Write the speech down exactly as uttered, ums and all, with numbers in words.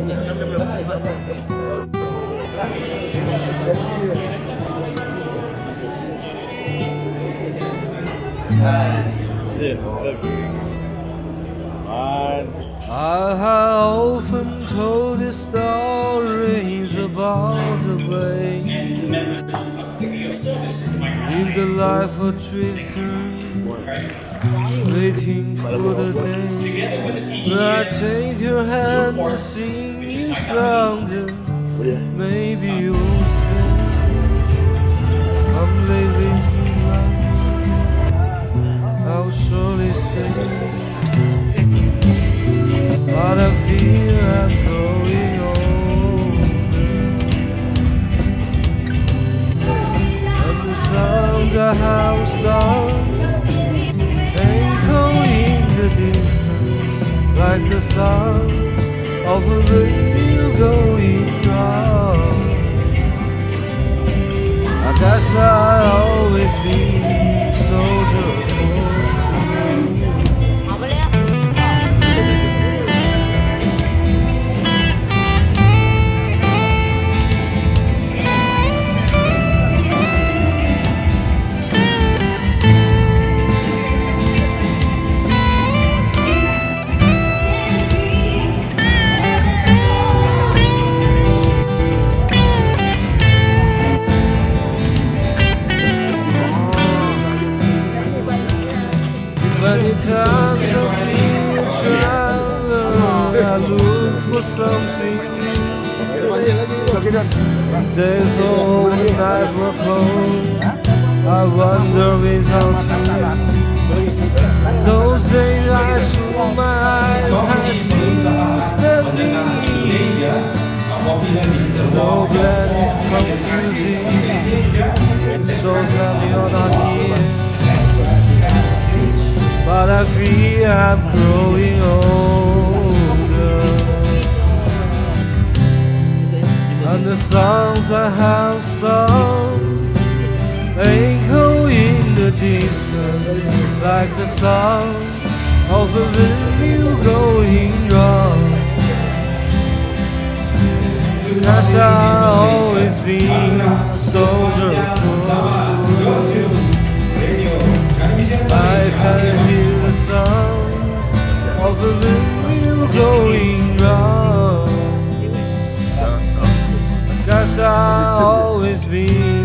I have often told the stories about the way live the life of drifter, waiting for the day when I take your hand and sing you songs, and maybe you'll say, "Come lay with me, love, I'll surely stay." But I feel I'm growing older, and the sounds I have sung echo in the distance, like the sound of a radio going round. I guess I'll always be a soldier for you. Many times I've been a traveler, I look for something new. Days old and nights were cold, I wonder without you. Those days I saw my eyes, I see stepping in. So glad it's confusing, so glad you're not here. But I feel I'm growing older, and the songs I have sung echo in the distance, like the sound of a wheel going round. Cause I've always been a soldier for you. I can hear the sound of the wheel going round. Guess I'll always be